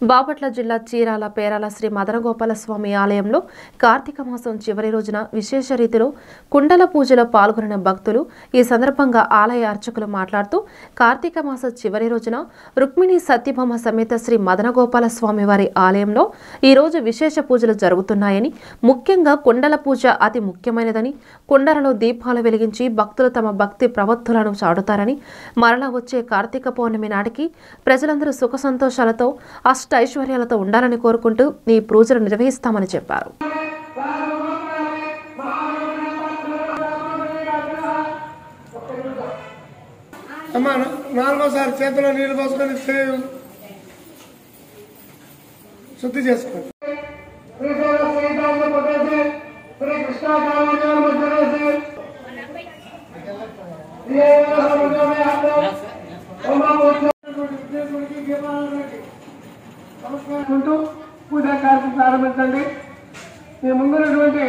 బాపట్ల జిల్లా చీరాల పేరాల శ్రీ మదనగోపాల స్వామి ఆలయంలో కార్తీక మాసం చివరి రోజున విశేష రీతిలో కుండల పూజలో పాల్గొన్న భక్తులు ఈ సందర్భంగా ఆలయ అర్చకులు మాట్లాడుతూ కార్తీక మాస చివరి రోజున రుక్మిణి సత్యభామ సమేత శ్రీ మదనగోపాల స్వామి వారి ఆలయంలో ఈ రోజు విశేష పూజలు జరుగుతున్నాయని, ముఖ్యంగా కుండల పూజ అతి ముఖ్యమైనదని, కుండలలో దీపాలు వెలిగించి భక్తులు తమ భక్తి ప్రవత్తులను చాటుతారని, మరలా వచ్చే కార్తీక పౌర్ణమి నాటికి ప్రజలందరూ సుఖ సంతోషాలతో ఐశ్వర్యాలతో ఉండాలని కోరుకుంటూ ఈ పూజలు నిర్వహిస్తామని చెప్పారు. నాలుగోసారి చేతిలో నీళ్లు పోసుకొని శుద్ధి చేసుకోండి. నమస్కారం పూజా కార్యక్రమం ప్రారంభించండి. మీ ముందున్నటువంటి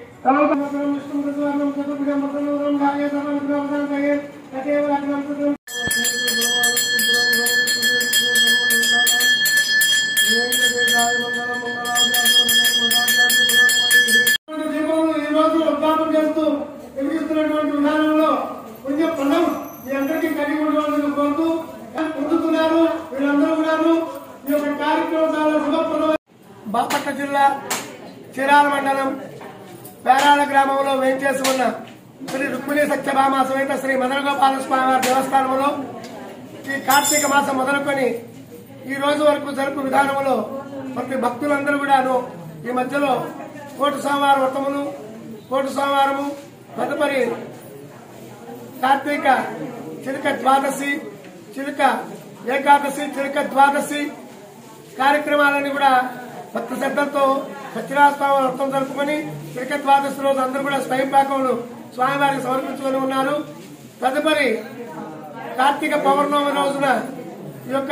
ఈ రోజు ఉద్ఘాటన చేస్తూ వెలిగిస్తున్నటువంటి విధానంలో కొంచెం పదం మీ అందరికీ కలిగి ఉండవలసిన కోరుతూ పొందుతున్నారు. వీళ్ళందరూ కూడా ఈ యొక్క కార్యక్రమం చాలా శుభప్రదం. బాపట్ల జిల్లా చీరాల మండలం పేరాల గ్రామంలో వేంచేసి ఉన్న శ్రీ రుక్మిణి సత్యభామ సమేత శ్రీ మదనగోపాల స్వామి వారి దేవస్థానంలో ఈ కార్తీక మాసం మొదలుకొని ఈ రోజు వరకు జరుపు విధానంలో ప్రతి భక్తులందరూ కూడాను ఈ మధ్యలో కోటి సోమవారం వ్రతములు, కోటి సోమవారము, తదుపరి కార్తీక చిలుక ద్వాదశి, చిలుక ఏకాదశి, చిలుక ద్వాదశి కార్యక్రమాలన్నీ కూడా భక్త శ్రద్ధలతో సత్యనారాయణ వ్రతం జరుపుకొని చిలుక ద్వాదశి రోజు అందరూ కూడా స్వయం పాకములు స్వామివారికి సమర్పించుకొని ఉన్నారు. తదుపరి కార్తీక పౌర్ణమి రోజున ఈ యొక్క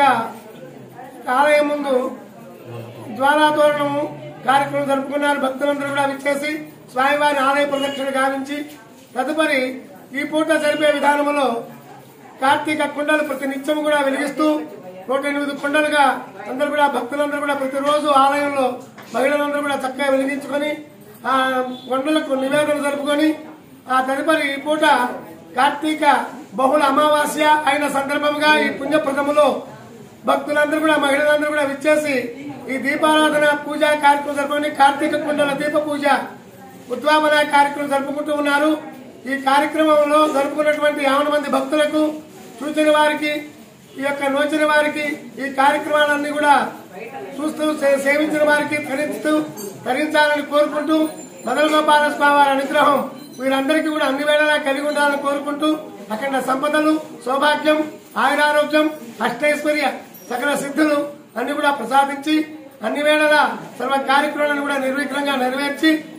ఆలయం ముందు జ్వాలాతోరణము కార్యక్రమం జరుపుకున్నారు. భక్తులందరూ కూడా విచ్చేసి స్వామివారి ఆలయ ప్రదక్షిణ గావించి తదుపరి ఈ పూట జరిపే విధానంలో కార్తీక కుండలు ప్రతి నిత్యం కూడా వెలిగిస్తూ 108 కుండలుగా అందరూ కూడా భక్తులందరూ కూడా ప్రతిరోజు ఆలయంలో మహిళలందరూ కూడా చక్కగా వెలిగించుకొని ఆ కొండలకు నివేదన జరుపుకొని ఆ తదుపరి ఈ పూట కార్తీక బహుళ అమావాస్య అయిన సందర్భంగా ఈ పుణ్యప్రదములో భక్తులందరూ కూడా మహిళలందరూ కూడా విచ్చేసి ఈ దీపారాధన పూజా కార్యక్రమం జరుపుకొని కార్తీక కుండల దీప పూజ ఉద్వామన కార్యక్రమం జరుపుకుంటూ ఉన్నారు. ఈ కార్యక్రమంలో జరుపుకున్నటువంటి 50 మంది భక్తులకు, చూచిన వారికి, ఈ యొక్క నోచిన వారికి, ఈ కార్యక్రమాలన్నీ కూడా చూస్తూ సేవించిన వారికి ధరించాలని కోరుకుంటూ మదనగోపాల స్వామి వారి అనుగ్రహం వీరందరికీ కూడా అన్ని వేళలా కలిగి ఉండాలని కోరుకుంటూ అఖండ సంపదలు, సౌభాగ్యం, ఆయురారోగ్యం, అష్టైశ్వర్య, సకల సిద్ధులు అన్ని కూడా ప్రసాదించి అన్ని వేళలా సర్వ కార్యక్రమాలను కూడా నిర్విఘ్నంగా నెరవేర్చి